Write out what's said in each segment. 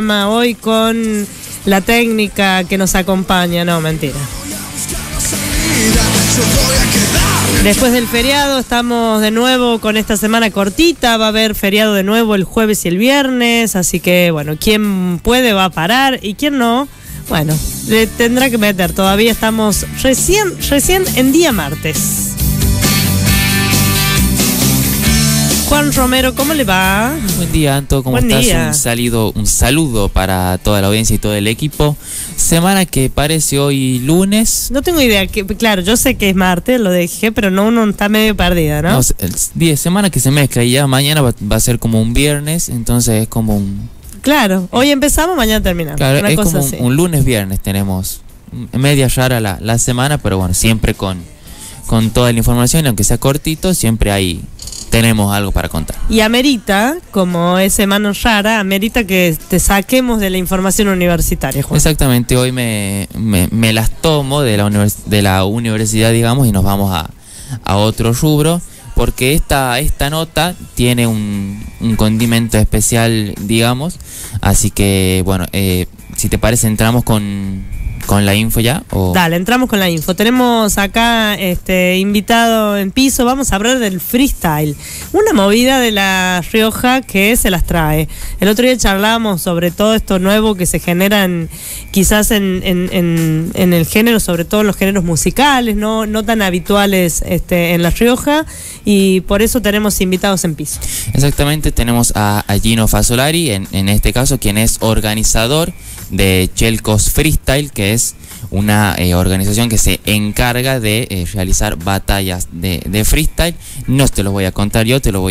hoy con la técnica que nos acompaña. No, mentira. Después del feriado estamos de nuevo con esta semana cortita. Va a haber feriado de nuevo el jueves y el viernes. Así que, bueno, quien puede va a parar y quien no, bueno, le tendrá que meter. Todavía estamos recién en día martes. Juan Romero, ¿cómo le va? Buen día, Anto, ¿cómo estás? Día. Un saludo para toda la audiencia y todo el equipo. Semana que parece hoy lunes. No tengo idea, claro, yo sé que es martes, lo dije, pero no, uno está medio perdida, ¿no? No, el día de semana que se mezcla y ya mañana va a ser como un viernes, entonces es como un... Claro, hoy empezamos, mañana terminamos. Claro, una es cosa como así. un lunes-viernes tenemos media rara la semana, pero bueno, siempre con toda la información, aunque sea cortito, siempre ahí tenemos algo para contar. Y amerita, como es semana rara, amerita que te saquemos de la información universitaria, Juan. Exactamente, hoy me las tomo de la universidad, digamos, y nos vamos a otro rubro, porque esta nota tiene un condimento especial, digamos, así que, bueno, si te parece, entramos con la info ya. Dale, entramos con la info. Tenemos acá invitado en piso. Vamos a hablar del freestyle, una movida de La Rioja que se las trae. El otro día charlábamos sobre todo esto nuevo que se genera quizás en el género, sobre todo en los géneros musicales, no tan habituales en La Rioja, y por eso tenemos invitados en piso. Exactamente, tenemos a Gino Fasolari, en este caso, quien es organizador de Chelcos Freestyle, que es una organización que se encarga de realizar batallas de freestyle. No te lo voy a contar yo, te lo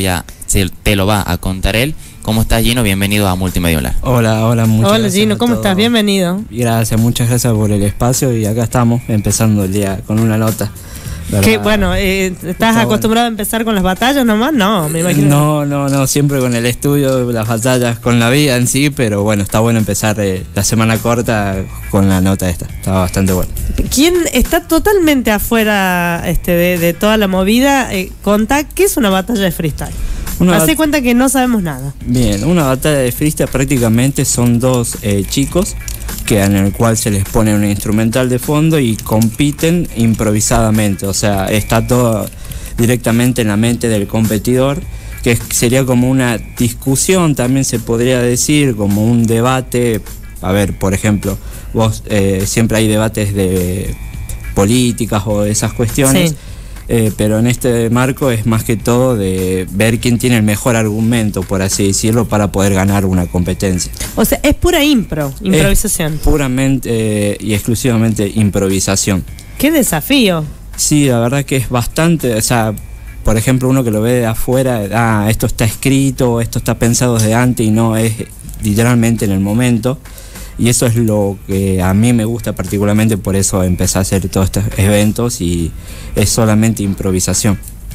va a contar él. ¿Cómo estás, Gino? Bienvenido a Multimedia Online. Hola, muchas gracias. Hola, Gino, ¿cómo estás? Bienvenido. Muchas gracias por el espacio y acá estamos empezando el día con una nota. Que bueno, ¿estás acostumbrado a empezar con las batallas nomás? No, me imagino. No, siempre con el estudio, las batallas, con la vida en sí, pero bueno, está bueno empezar la semana corta con la nota esta, está bastante bueno. ¿Quién está totalmente afuera de toda la movida? Contá, ¿qué es una batalla de freestyle? Hacé cuenta que no sabemos nada. Bien, una batalla de freestyle prácticamente son dos chicos en el cual se les pone un instrumental de fondo y compiten improvisadamente, o sea, está todo directamente en la mente del competidor, que sería como una discusión, también se podría decir, como un debate. A ver, por ejemplo, vos siempre hay debates de políticas o de esas cuestiones. Sí. Pero en este marco es más que todo de ver quién tiene el mejor argumento, por así decirlo, para poder ganar una competencia. O sea, es pura improvisación. Es puramente y exclusivamente improvisación. ¡Qué desafío! Sí, la verdad que es bastante, o sea, por ejemplo, uno que lo ve de afuera, esto está escrito, esto está pensado desde antes, y no, es literalmente en el momento. Y eso es lo que a mí me gusta particularmente, por eso empecé a hacer todos estos eventos, y es solamente improvisación.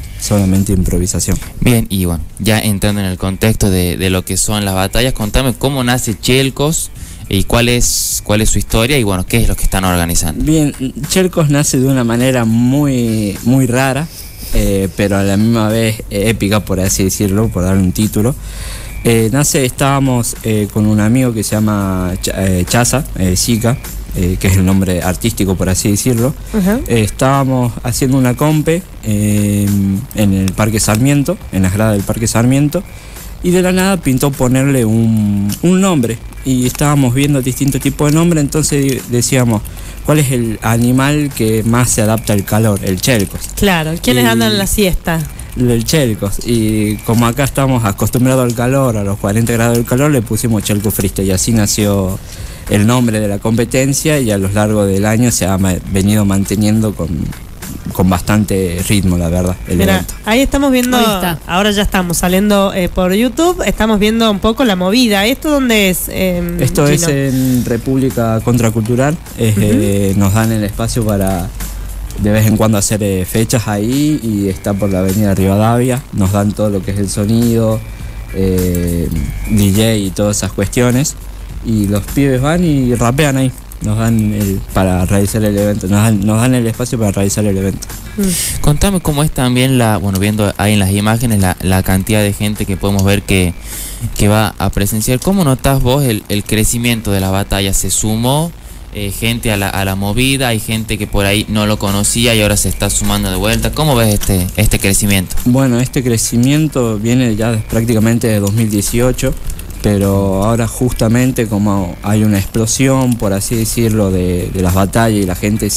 Bien, y bueno, ya entrando en el contexto de lo que son las batallas, contame cómo nace Chelcos y cuál es su historia y bueno, qué es lo que están organizando. Bien, Chelcos nace de una manera muy rara, pero a la misma vez épica, por así decirlo, por darle un título. Estábamos con un amigo que se llama Chaza, Zika, que es el nombre artístico, por así decirlo. Uh-huh. Estábamos haciendo una compe en el Parque Sarmiento, en las gradas del Parque Sarmiento, y de la nada pintó ponerle un nombre, y estábamos viendo distintos tipos de nombres. Entonces decíamos, ¿cuál es el animal que más se adapta al calor? El Chelcos. Claro, ¿quiénes andan en la siesta? El Chelcos, y como acá estamos acostumbrados al calor, a los 40 grados del calor, le pusimos Chelcos Freestyle, y así nació el nombre de la competencia, y a lo largo del año se ha venido manteniendo con bastante ritmo, la verdad, el evento. Ahí estamos viendo, ahora ya estamos saliendo por YouTube, estamos viendo un poco la movida. ¿Esto dónde es? Esto Gino? Es en República Contracultural. Nos dan el espacio para de vez en cuando hacer fechas ahí, y está por la avenida Rivadavia. Nos dan todo lo que es el sonido, DJ y todas esas cuestiones, y los pibes van y rapean ahí. para realizar el evento, nos dan el espacio para realizar el evento. Contame cómo es también viendo ahí en las imágenes la cantidad de gente que podemos ver que va a presenciar. ¿Cómo notás vos el crecimiento de la batalla? ¿Se sumó gente a la movida? ¿Hay gente que por ahí no lo conocía y ahora se está sumando de vuelta? ¿Cómo ves este crecimiento? Bueno, este crecimiento viene ya prácticamente de 2018, pero ahora justamente como hay una explosión, por así decirlo, de las batallas y la gente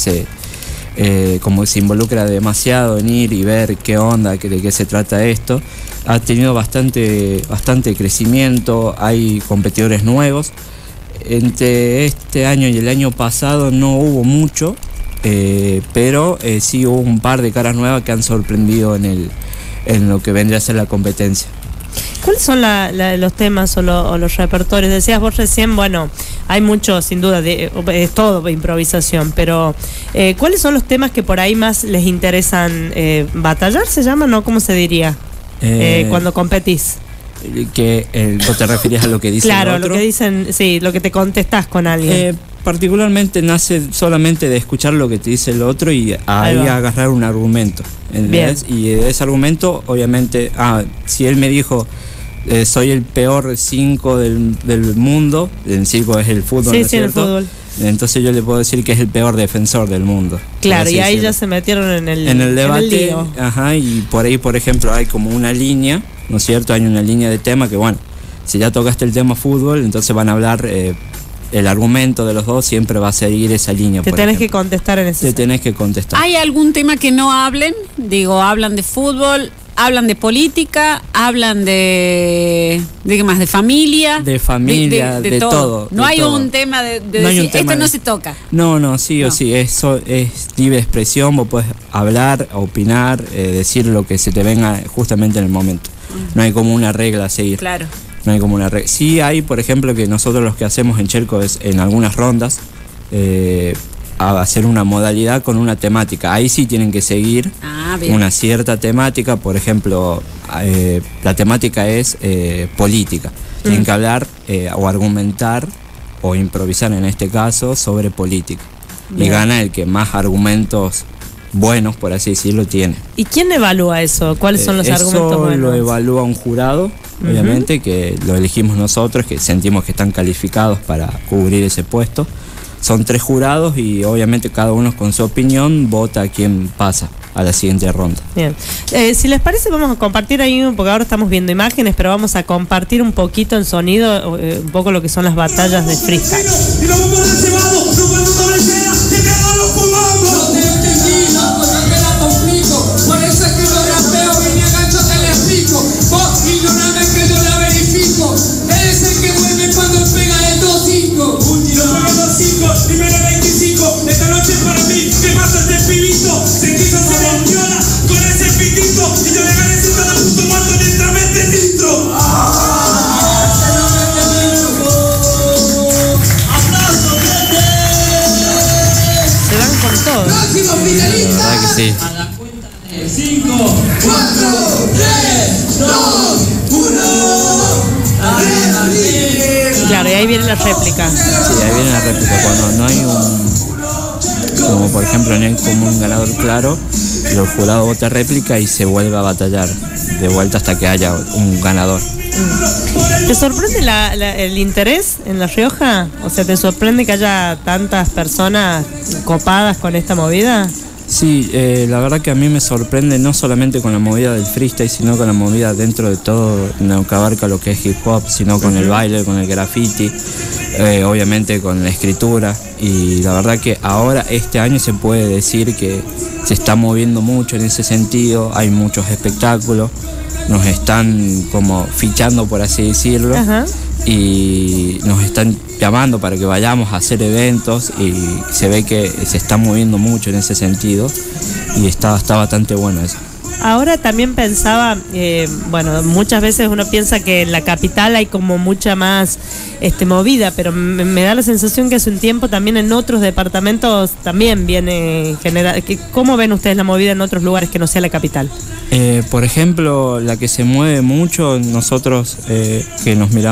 como se involucra demasiado en ir y ver qué onda, de qué se trata esto, ha tenido bastante crecimiento, hay competidores nuevos. Entre este año y el año pasado no hubo mucho, pero sí hubo un par de caras nuevas que han sorprendido en lo que vendría a ser la competencia. ¿Cuáles son los temas o los repertorios? Decías vos recién, bueno, hay mucho, sin duda, es todo improvisación, pero ¿cuáles son los temas que por ahí más les interesan batallar, se llama, no? ¿Cómo se diría? Cuando competís. ¿Vos te refieres a lo que dice el otro? Claro, lo que dicen, sí, lo que te contestás con alguien. Particularmente nace solamente de escuchar lo que te dice el otro y ahí agarrar un argumento. Y de ese argumento, obviamente, si él me dijo, soy el peor 5 del mundo, el 5 es el fútbol, sí, ¿no es cierto? El fútbol. Entonces yo le puedo decir que es el peor defensor del mundo. Claro, y ahí ya se metieron en el debate. En el lío. Y por ahí, por ejemplo, hay como una línea, ¿no es cierto? Hay una línea de tema que, bueno, si ya tocaste el tema fútbol, entonces van a hablar, el argumento de los dos siempre va a seguir esa línea. Te tenés que contestar en ese. Te tenés que contestar. ¿Hay algún tema que no hablen? Digo, hablan de fútbol, hablan de política, hablan ¿de qué más? ¿De familia? De familia, de todo. No hay un tema de decir, esto no se toca. No, sí o sí, eso es libre expresión, vos podés hablar, opinar, decir lo que se te venga justamente en el momento. No hay como una regla a seguir. Claro. No hay como una regla. Sí hay, por ejemplo, que nosotros los que hacemos en Chelco es en algunas rondas a hacer una modalidad con una temática. Ahí sí tienen que seguir una cierta temática. Por ejemplo, la temática es política. Tienen que hablar o argumentar o improvisar en este caso sobre política. Bien. Y gana el que más argumentos buenos, por así decirlo, tiene. ¿Y quién evalúa eso? ¿Cuáles son los argumentos buenos? Eso lo evalúa un jurado, obviamente, que lo elegimos nosotros, que sentimos que están calificados para cubrir ese puesto. Son 3 jurados y obviamente cada uno con su opinión vota a quién pasa a la siguiente ronda. Bien. Si les parece, vamos a compartir ahí, porque ahora estamos viendo imágenes, pero vamos a compartir un poquito en sonido, un poco lo que son las batallas de freestyle. Primero 25, esta noche para mí, ¿qué pasa este pibito? Se quiso hacer el viola con ese pitito y yo le gané ese cada puto muerto mientras mete el nitro. Se van con todo. Próximo finalista. La verdad que sí. A la cuenta de 5, 4, 3, 2, 1. Claro, y ahí viene la réplica. Sí, ahí viene la réplica. Cuando no hay como por ejemplo no hay como un ganador claro, el jurado vota réplica y se vuelve a batallar de vuelta hasta que haya un ganador. ¿Te sorprende el interés en La Rioja? O sea, ¿te sorprende que haya tantas personas copadas con esta movida? Sí, la verdad que a mí me sorprende no solamente con la movida del freestyle, sino con la movida dentro de todo lo que abarca lo que es hip hop, sino con el baile, con el graffiti, obviamente con la escritura. Y la verdad que ahora, este año, se puede decir que se está moviendo mucho en ese sentido, hay muchos espectáculos, nos están como fichando, por así decirlo. Ajá. Y nos están llamando para que vayamos a hacer eventos y se ve que se está moviendo mucho en ese sentido y está bastante bueno eso. Ahora también pensaba, bueno, muchas veces uno piensa que en la capital hay como mucha más movida, pero me da la sensación que hace un tiempo también en otros departamentos también viene general. ¿Cómo ven ustedes la movida en otros lugares que no sea la capital? Por ejemplo, la que se mueve mucho, nosotros que nos miramos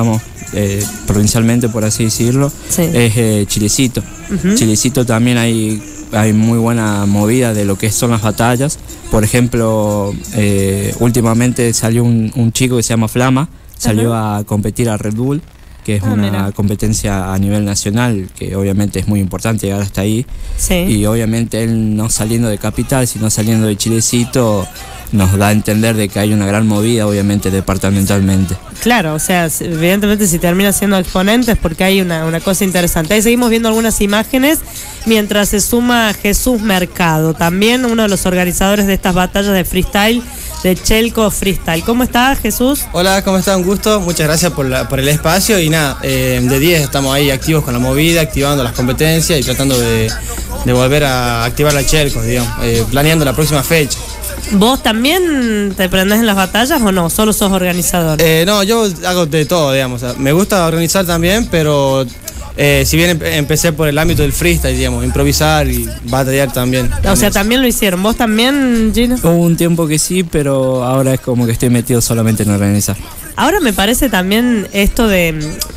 provincialmente, por así decirlo, Sí. es Chilecito. Chilecito también hay muy buena movida de lo que son las batallas. Por ejemplo, últimamente salió un chico que se llama Flama, salió a competir a Red Bull, que es una mira. competencia a nivel nacional, que obviamente es muy importante llegar hasta ahí. Sí. Y obviamente él no saliendo de Capital, sino saliendo de Chilecito, nos da a entender de que hay una gran movida, obviamente, departamentalmente. Claro, o sea, evidentemente si termina siendo exponente es porque hay una cosa interesante. Ahí seguimos viendo algunas imágenes mientras se suma Jesús Mercado, también uno de los organizadores de estas batallas de freestyle, de Chelco Freestyle. ¿Cómo estás, Jesús? Hola, ¿cómo está? Un gusto, muchas gracias por el espacio y nada, de 10 estamos ahí activos con la movida, activando las competencias y tratando de volver a activar la Chelco, digamos, planeando la próxima fecha. ¿Vos también te prendés en las batallas o no? ¿Solo sos organizador? No, yo hago de todo, digamos, o sea, me gusta organizar también, pero si bien empecé por el ámbito del freestyle, digamos, improvisar y batallar también. O sea, también lo hicieron. ¿Vos también, Gino? Hubo un tiempo que sí, pero ahora es como que estoy metido solamente en organizar. Ahora me parece también esto de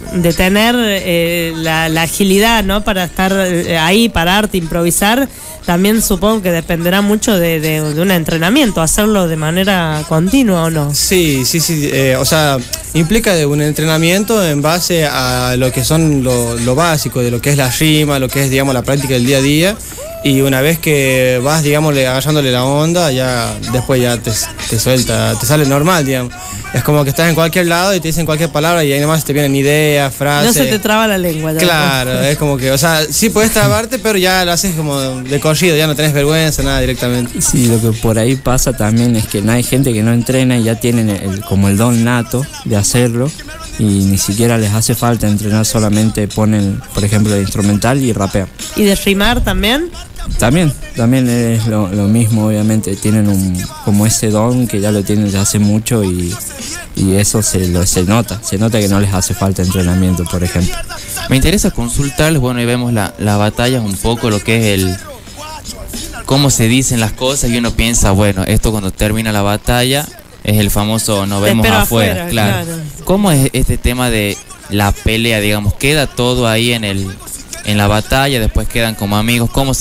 tener la agilidad, ¿no? Para estar ahí, pararte, improvisar, también supongo que dependerá mucho de un entrenamiento, hacerlo de manera continua o no. Sí, o sea, implica de un entrenamiento en base a lo que son lo básico, de lo que es la rima, lo que es, digamos, la práctica del día a día. Y una vez que vas, digamos, agarrándole la onda, ya después ya te suelta, te sale normal, digamos. Es como que estás en cualquier lado y te dicen cualquier palabra y ahí nomás te vienen ideas, frases. No se te traba la lengua. Claro, es como que, o sea, sí puedes trabarte, pero ya lo haces como de corrido, ya no tenés vergüenza, nada directamente. Sí, lo que por ahí pasa también es que no hay gente que no entrena y ya tienen como el don nato de hacerlo y ni siquiera les hace falta entrenar, solamente ponen, por ejemplo, el instrumental y rapean. ¿Y de rimar también? También es lo mismo, obviamente, tienen como ese don que ya lo tienen desde hace mucho y eso se nota que no les hace falta entrenamiento, por ejemplo. Me interesa consultarles, bueno, y vemos la batalla, un poco lo que es cómo se dicen las cosas y uno piensa, bueno, esto cuando termina la batalla es el famoso nos vemos afuera, claro. ¿Cómo es este tema de la pelea, digamos? ¿Queda todo ahí en la batalla, después quedan como amigos? ¿Cómo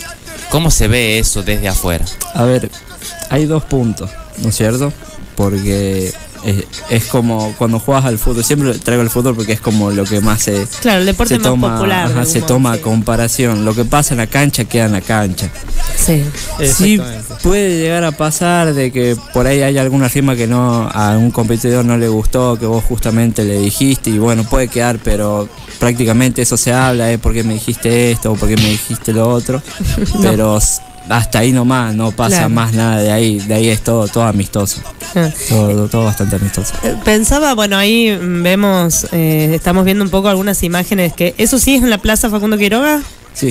se ve eso desde afuera? A ver, hay dos puntos, ¿no es cierto? Porque es como cuando juegas al fútbol, siempre traigo el fútbol porque es como lo que más claro, el deporte más popular. Ajá, se toma a comparación. Lo que pasa en la cancha queda en la cancha. Sí. Sí, puede llegar a pasar de que por ahí haya alguna rima que a un competidor no le gustó, que vos justamente le dijiste y bueno, puede quedar, pero prácticamente eso se habla, por qué me dijiste esto o por qué me dijiste lo otro, no. Pero hasta ahí nomás, no pasa claro. Más nada de ahí es todo amistoso, todo bastante amistoso. Pensaba, bueno, ahí vemos, estamos viendo un poco algunas imágenes que, ¿eso sí es en la Plaza Facundo Quiroga? Sí.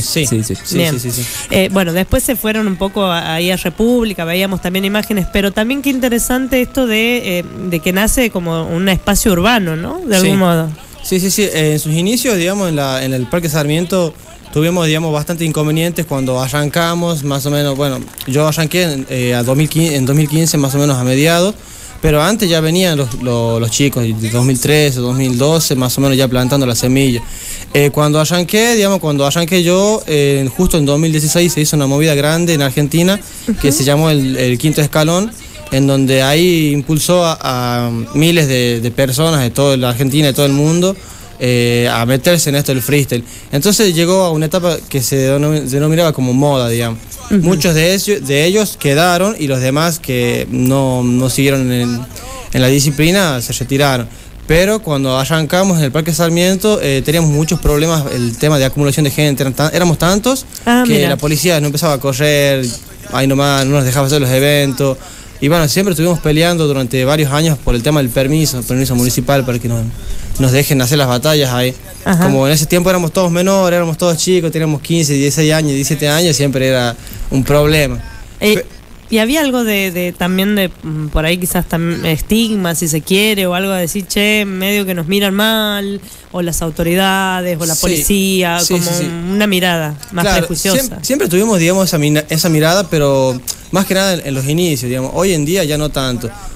Bueno, después se fueron un poco ahí a República, veíamos también imágenes, pero también qué interesante esto de que nace como un espacio urbano, ¿no? De algún modo. Sí. En sus inicios, digamos, en el Parque Sarmiento tuvimos, digamos, bastantes inconvenientes cuando arrancamos, más o menos, bueno, yo arranqué en 2015 más o menos a mediados, pero antes ya venían los chicos, de 2013, 2012, más o menos ya plantando la semilla. Cuando arranqué yo, justo en 2016 se hizo una movida grande en Argentina que se llamó el Quinto Escalón, en donde ahí impulsó a miles de personas de toda la Argentina, de todo el mundo, a meterse en esto del freestyle. Entonces llegó a una etapa que se denominaba como moda, digamos. Muchos de ellos quedaron y los demás que no siguieron en la disciplina se retiraron. Pero cuando arrancamos en el Parque Sarmiento teníamos muchos problemas, el tema de acumulación de gente, éramos tantos que la policía no empezaba a correr, ahí nomás no nos dejaba hacer los eventos. Y bueno, siempre estuvimos peleando durante varios años por el tema del permiso municipal para que nos dejen hacer las batallas ahí. Ajá. Como en ese tiempo éramos todos menores, éramos todos chicos, teníamos 15, 16 años, 17 años, siempre era un problema. Y había algo también de por ahí quizás también estigma, si se quiere, o algo de decir, che, medio que nos miran mal, o las autoridades, o la policía, una mirada más prejuiciosa. Siempre tuvimos, digamos, esa mirada, pero más que nada en los inicios, digamos. Hoy en día ya no tanto.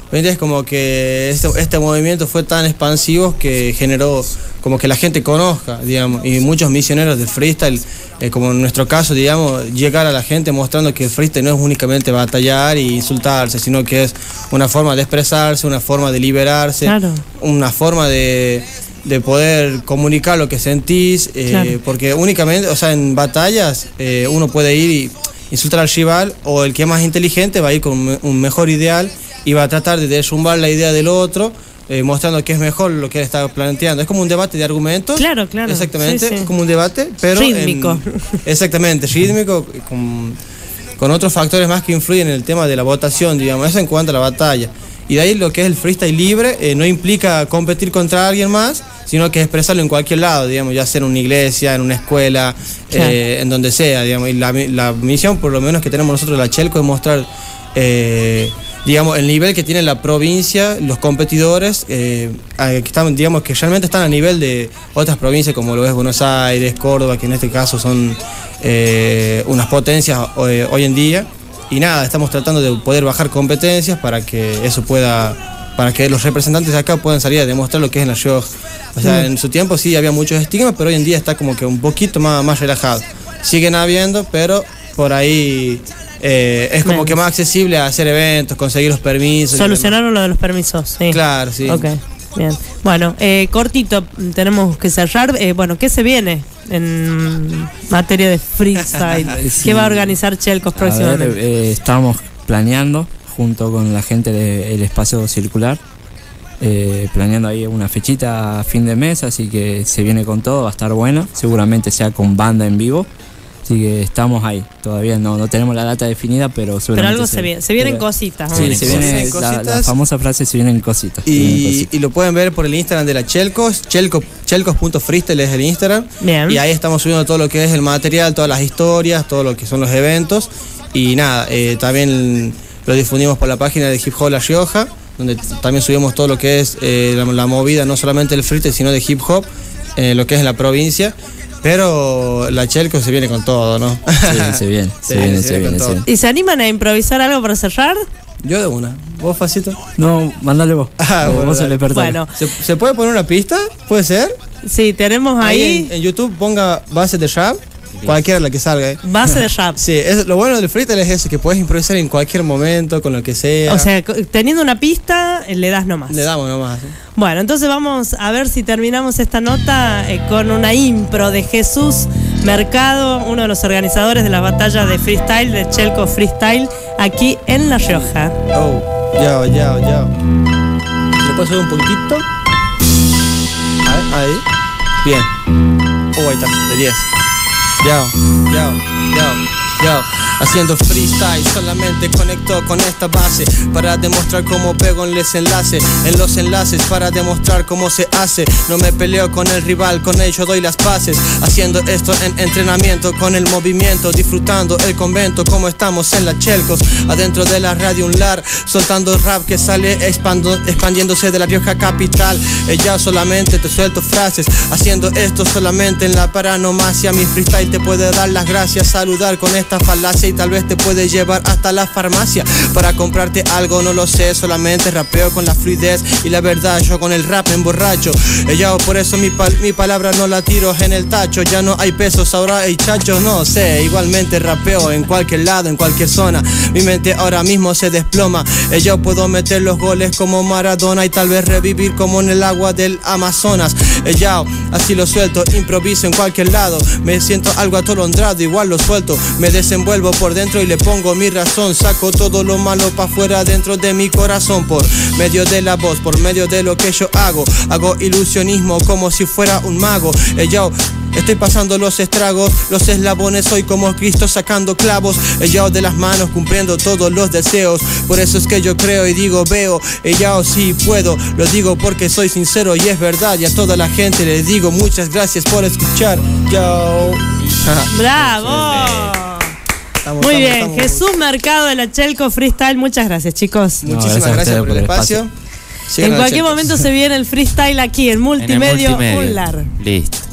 Hoy en día es como que este movimiento fue tan expansivo que generó como que la gente conozca, digamos, y muchos misioneros del freestyle, como en nuestro caso, digamos, llegar a la gente mostrando que el freestyle no es únicamente batallar y insultarse, sino que es una forma de expresarse, una forma de liberarse, Claro. una forma de poder comunicar lo que sentís, Claro. porque únicamente, o sea, en batallas uno puede ir y insultar al rival, o el que es más inteligente va a ir con un mejor ideal y va a tratar de derrumbar la idea del otro, mostrando que es mejor lo que él está planteando. Es como un debate de argumentos. Claro, claro. Exactamente, Sí, sí. es como un debate, pero Rítmico. Exactamente, rítmico, con otros factores más que influyen en el tema de la votación, digamos, eso en cuanto a la batalla. Y de ahí lo que es el freestyle libre no implica competir contra alguien más, sino que expresarlo en cualquier lado, digamos, ya sea en una iglesia, en una escuela, Claro. en donde sea, digamos. Y la misión, por lo menos que tenemos nosotros la Chelco, es mostrar, digamos, el nivel que tiene la provincia, los competidores, que están, digamos, que realmente están a nivel de otras provincias como lo es Buenos Aires, Córdoba, que en este caso son unas potencias hoy en día. Y nada, estamos tratando de poder bajar competencias para que eso pueda, para que los representantes de acá puedan salir a demostrar lo que es en La Rioja. O sea, en su tiempo sí había muchos estigmas, pero hoy en día está como que un poquito más relajado. Siguen habiendo, pero por ahí es como que más accesible a hacer eventos, conseguir los permisos. Solucionaron lo de los permisos, sí. Claro, sí. Ok, bien. Bueno, cortito, tenemos que cerrar. Bueno, ¿qué se viene en materia de freestyle? Sí. ¿Qué va a organizar Chelcos próximamente? A ver, estamos planeando junto con la gente del Espacio Circular, planeando ahí una fechita a fin de mes, así que se viene con todo, va a estar bueno, seguramente sea con banda en vivo. Así que estamos ahí, todavía no tenemos la data definida, pero seguramente... Pero algo se viene, se vienen cositas. Sí, ¿no? se viene vienen cositas. la famosa frase, se vienen cositas. se vienen Y cositas. lo pueden ver por el Instagram de la Chelcos, chelcos.freestyle es el Instagram. Bien. Y ahí estamos subiendo todo lo que es el material, todas las historias, todo lo que son los eventos. Y nada, también lo difundimos por la página de Hip Hop La Rioja, donde también subimos todo lo que es la movida, no solamente del freestyle, sino de hip hop, lo que es en la provincia. Pero la Chelco se viene con todo, ¿no? Sí, se viene, se viene con todo. ¿Y se animan a improvisar algo para cerrar? Yo de una. ¿Vos, Facito? No, mándale vos. Bueno, Vos se le dale. pertenece. Bueno, ¿Se puede poner una pista? ¿Puede ser? sí, tenemos ahí En YouTube ponga base de rap, cualquiera la que salga. base de rap. Sí, lo bueno del freestyle es eso, que puedes improvisar en cualquier momento, con lo que sea. O sea, teniendo una pista, le das nomás. Le damos nomás. Bueno, entonces vamos a ver si terminamos esta nota con una impro de Jesús Mercado, uno de los organizadores de las batallas de freestyle, de Chelco Freestyle, aquí en La Rioja. Oh, ya. ¿Le puedo subir un poquitito? A ver, ahí. Bien. Ahí está, de 10. Yo, haciendo freestyle, solamente conecto con esta base para demostrar cómo pego en los enlaces, para demostrar cómo se hace. No me peleo con el rival, con ello doy las paces. Haciendo esto en entrenamiento, con el movimiento, disfrutando el convento, como estamos en la Chelcos, adentro de la radio un lar, soltando rap que sale expandiéndose de La Rioja capital. Ya solamente te suelto frases, haciendo esto solamente en la paranomasia. Mi freestyle te puede dar las gracias, saludar con esta falacia y tal vez te puede llevar hasta la farmacia para comprarte algo, no lo sé, solamente rapeo con la fluidez y la verdad, yo con el rap me emborracho. Ya por eso mi palabra no la tiro en el tacho, ya no hay pesos, ahora hay chachos, no sé, igualmente rapeo en cualquier lado, en cualquier zona, mi mente ahora mismo se desploma. Yo puedo meter los goles como Maradona y tal vez revivir como en el agua del Amazonas. Ya, así lo suelto, improviso en cualquier lado, me siento algo atolondrado, igual lo suelto, me desenvuelvo por dentro y le pongo mi razón, saco todo lo malo pa' afuera dentro de mi corazón, por medio de la voz, por medio de lo que yo hago ilusionismo como si fuera un mago. Yo estoy pasando los estragos, los eslabones, soy como Cristo sacando clavos, yo de las manos cumpliendo todos los deseos. Por eso es que yo creo y digo veo, yo sí puedo, lo digo porque soy sincero y es verdad. Y a toda la gente les digo muchas gracias por escuchar. Yo. ¡Bravo! Muy bien, Jesús Mercado de la Chelco Freestyle, muchas gracias, chicos. Muchísimas gracias por el espacio. En cualquier momento se viene el freestyle aquí en Multimedio, Multimedio. un lar. Listo.